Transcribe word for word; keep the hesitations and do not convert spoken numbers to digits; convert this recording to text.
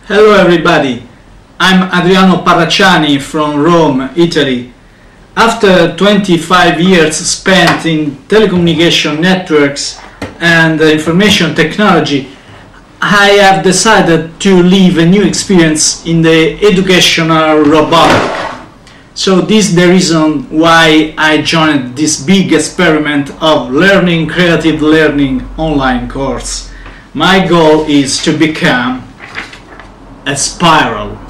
Hello everybody, I'm Adriano Parracciani from Rome, Italy. After twenty-five years spent in telecommunication networks and information technology, I have decided to live a new experience in the educational robotic. So this is the reason why I joined this big experiment of learning creative learning online course. My goal is to become a spiral.